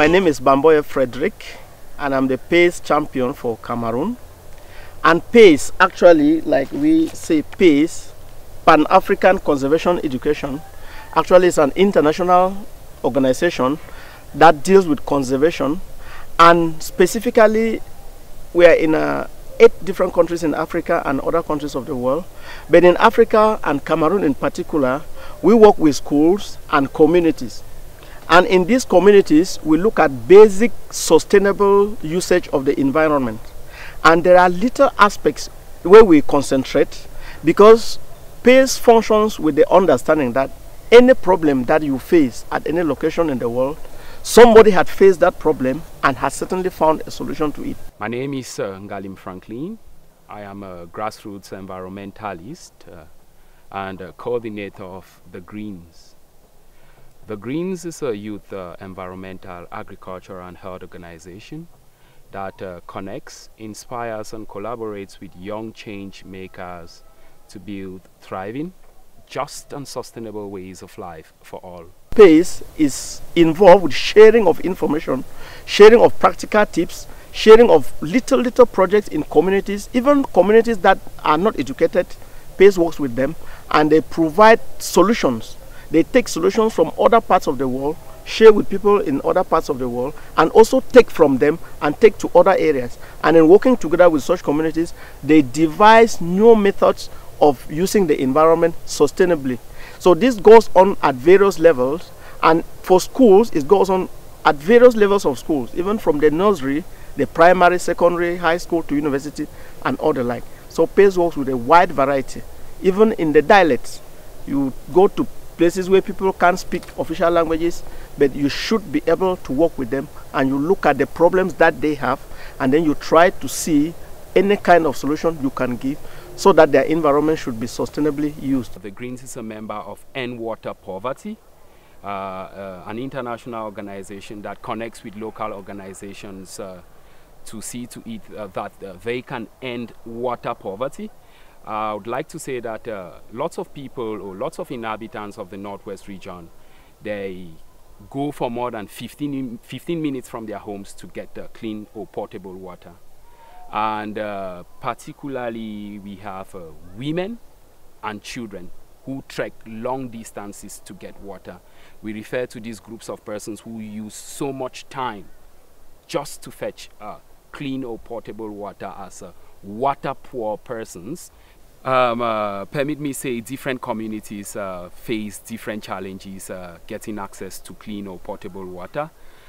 My name is Banboye Frederick, and I'm the PACE champion for Cameroon. And PACE, actually, like we say PACE, Pan-African Conservation Education, actually is an international organization that deals with conservation. And specifically, we are in 8 different countries in Africa and other countries of the world. But in Africa and Cameroon in particular, we work with schools and communities. And in these communities, we look at basic sustainable usage of the environment. And there are little aspects where we concentrate, because PACE functions with the understanding that any problem that you face at any location in the world, somebody had faced that problem and has certainly found a solution to it. My name is Ngalim Franklin. I am a grassroots environmentalist and a coordinator of The Greens. The Greens is a youth environmental, agriculture and health organization that connects, inspires and collaborates with young change makers to build thriving, just and sustainable ways of life for all. PACE is involved with sharing of information, sharing of practical tips, sharing of little projects in communities, even communities that are not educated. PACE works with them and they provide solutions. They take solutions from other parts of the world, share with people in other parts of the world, and also take from them and take to other areas. And in working together with such communities, they devise new methods of using the environment sustainably. So this goes on at various levels, and for schools, it goes on at various levels of schools, even from the nursery, the primary, secondary, high school to university, and all the like. So PACE works with a wide variety. Even in the dialects, you go to places where people can't speak official languages, but you should be able to work with them, and you look at the problems that they have, and then you try to see any kind of solution you can give so that their environment should be sustainably used. The Greens is a member of End Water Poverty, an international organization that connects with local organizations to see to it that they can end water poverty. I would like to say that lots of people or lots of inhabitants of the Northwest region, they go for more than 15 minutes from their homes to get clean or potable water. And particularly we have women and children who trek long distances to get water. We refer to these groups of persons who use so much time just to fetch clean or potable water as water poor persons. Permit me say different communities face different challenges getting access to clean or potable water.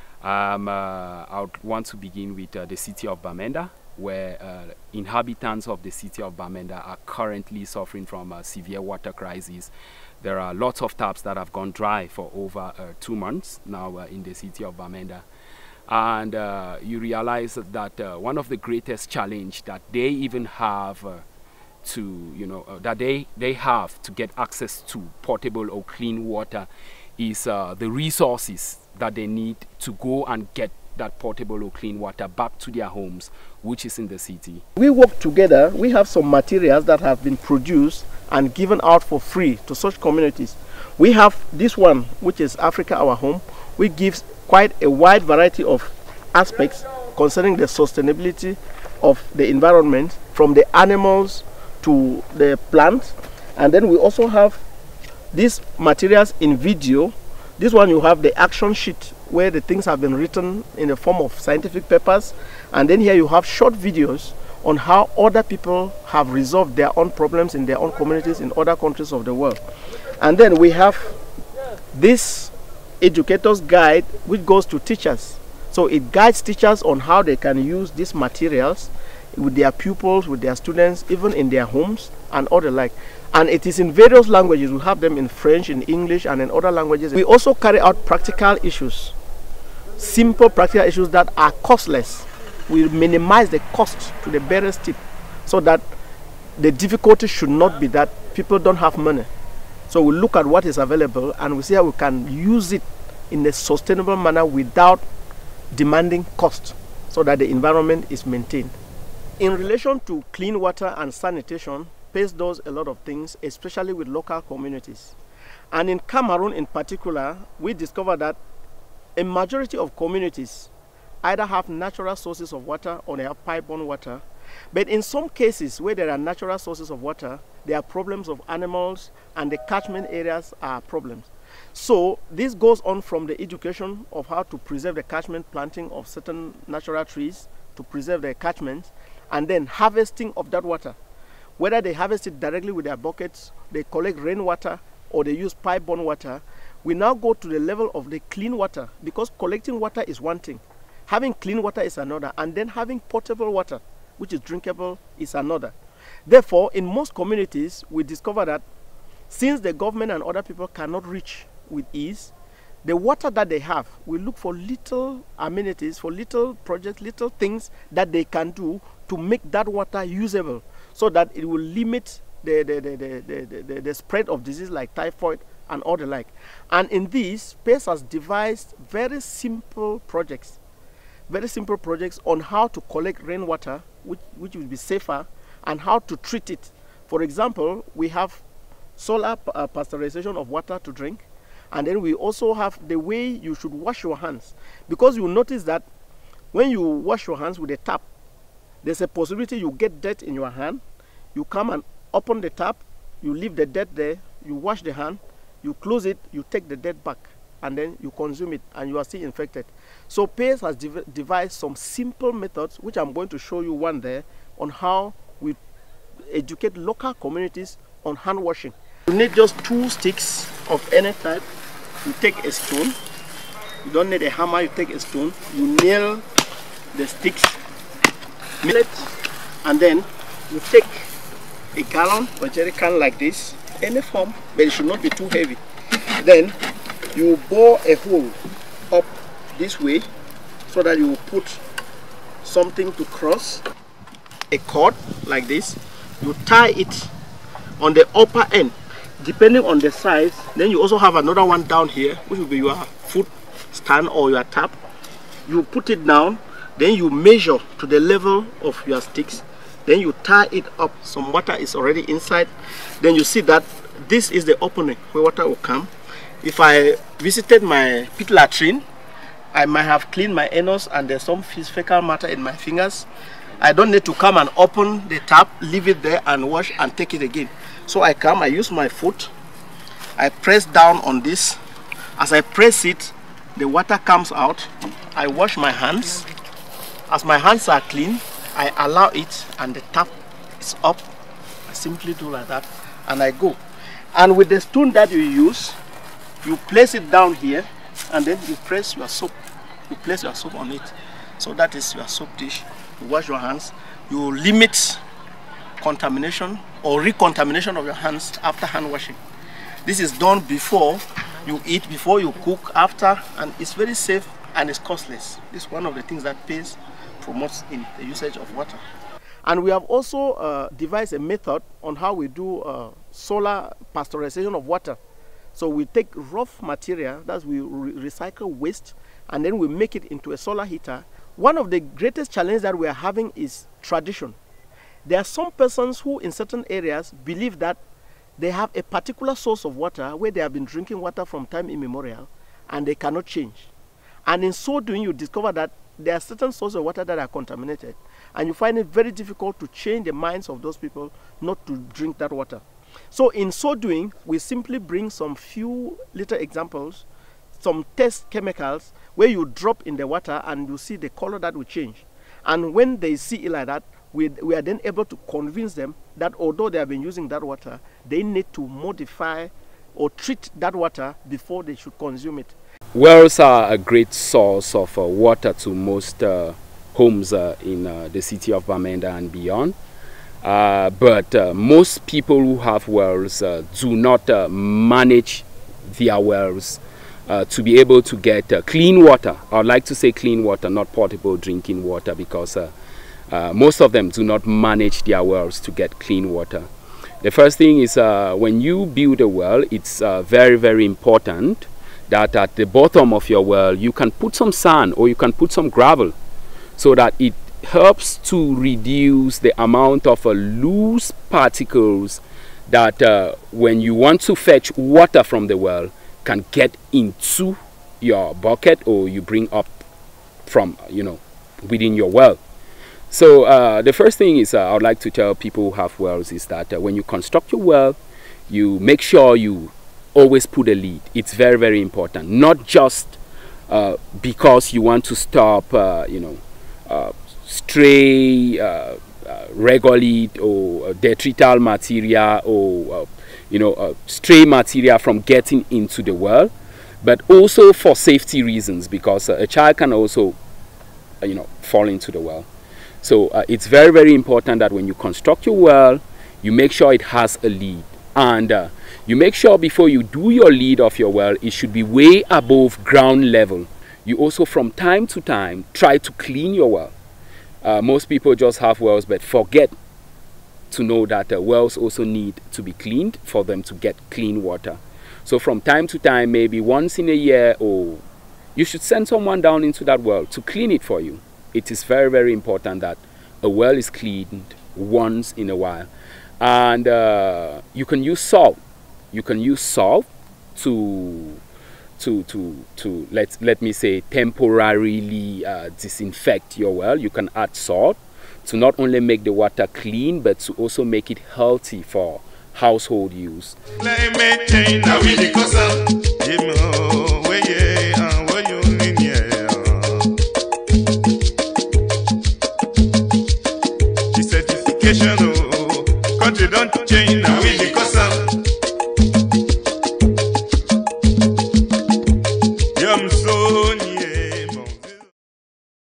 I would want to begin with the city of Bamenda, where inhabitants of the city of Bamenda are currently suffering from a severe water crisis. There are lots of taps that have gone dry for over 2 months now in the city of Bamenda. And you realize that one of the greatest challenge that they even have that they have to get access to potable or clean water is the resources that they need to go and get that potable or clean water back to their homes, which is in the city. We work together. We have some materials that have been produced and given out for free to such communities. We have this one, which is Africa Our Home, which gives quite a wide variety of aspects concerning the sustainability of the environment, from the animals to the plants. And then we also have these materials in video. This one you have the action sheet where the things have been written in the form of scientific papers, and then here you have short videos on how other people have resolved their own problems in their own communities in other countries of the world. And then we have this educator's guide which goes to teachers. So it guides teachers on how they can use these materials with their pupils, with their students, even in their homes and all the like. And it is in various languages. We have them in French, in English, and in other languages. We also carry out practical issues, simple practical issues that are costless. We minimize the cost to the barest tip, so that the difficulty should not be that people don't have money. So we look at what is available and we see how we can use it in a sustainable manner without demanding cost, so that the environment is maintained. In relation to clean water and sanitation, PACE does a lot of things, especially with local communities. And in Cameroon in particular, we discovered that a majority of communities either have natural sources of water or they have pipe-borne water. But in some cases where there are natural sources of water, there are problems of animals and the catchment areas are problems. So this goes on from the education of how to preserve the catchment, planting of certain natural trees to preserve the catchments, and then harvesting of that water. Whether they harvest it directly with their buckets, they collect rainwater, or they use pipe-borne water, we now go to the level of the clean water, because collecting water is one thing, having clean water is another, and then having potable water, which is drinkable, is another. Therefore, in most communities, we discover that since the government and other people cannot reach with ease, the water that they have, we look for little amenities, for little projects, little things that they can do to make that water usable, so that it will limit the spread of disease like typhoid and all the like. And in this, PACE has devised very simple projects on how to collect rainwater, which will be safer, and how to treat it. For example, we have solar pasteurization of water to drink, and then we also have the way you should wash your hands, because you notice that when you wash your hands with a tap, there's a possibility you get dirt in your hand. You come and open the tap, you leave the dirt there, you wash the hand, you close it, you take the dirt back, and then you consume it, and you are still infected. So PACE has devised some simple methods, which I'm going to show you one there, on how we educate local communities on hand washing. You need just 2 sticks of any type. You take a stone. You don't need a hammer, you take a stone. You nail the sticks, and then you take a gallon or jerry can like this, any form, but it should not be too heavy. Then you bore a hole up this way so that you put something to cross, a cord like this. You tie it on the upper end depending on the size. Then you also have another one down here, which will be your foot stand or your tap. You put it down, then you measure to the level of your sticks, then you tie it up. Some water is already inside. Then you see that this is the opening where water will come. If I visited my pit latrine, I might have cleaned my anus and there's some fecal matter in my fingers. I don't need to come and open the tap, leave it there and wash and take it again. So I come, I use my foot, I press down on this. As I press it, the water comes out. I wash my hands. As my hands are clean, I allow it and the tap is up. I simply do like that and I go. And with the stone that you use, you place it down here and then you press your soap. You place your soap on it. So that is your soap dish. You wash your hands. You limit contamination or recontamination of your hands after hand washing. This is done before you eat, before you cook, after, and it's very safe and it's costless. This is one of the things that PACE promotes in the usage of water. And we have also devised a method on how we do solar pasteurization of water. So we take rough material, that's we recycle waste, and then we make it into a solar heater. One of the greatest challenges that we are having is tradition. There are some persons who in certain areas believe that they have a particular source of water where they have been drinking water from time immemorial and they cannot change. And in so doing, you discover that there are certain sources of water that are contaminated, and you find it very difficult to change the minds of those people not to drink that water. So in so doing, we simply bring some few little examples, some test chemicals where you drop in the water and you see the color that will change. And when they see it like that, we are then able to convince them that although they have been using that water, they need to modify or treat that water before they should consume it. Wells are a great source of water to most homes in the city of Bamenda and beyond. But most people who have wells do not manage their wells to be able to get clean water. I would like to say clean water, not potable drinking water, because most of them do not manage their wells to get clean water. The first thing is when you build a well, it's very, very important that at the bottom of your well you can put some sand or you can put some gravel, so that it helps to reduce the amount of loose particles that when you want to fetch water from the well can get into your bucket or you bring up from, within your well. So the first thing is I would like to tell people who have wells is that when you construct your well, you make sure you always put a lead. It's very, very important. Not just because you want to stop, stray regolith or detrital material or stray material from getting into the well, but also for safety reasons, because a child can also fall into the well. So it's very, very important that when you construct your well, you make sure it has a lead, and you make sure before you do your lead of your well, it should be way above ground level. You also from time to time try to clean your well. Most people just have wells but forget to know that wells also need to be cleaned for them to get clean water. So from time to time, maybe once in a year, or you should send someone down into that well to clean it for you. It is very, very important that a well is cleaned once in a while. And you can use salt. You can use salt to let me say temporarily disinfect your well. You can add salt to not only make the water clean, but to also make it healthy for household use. The certification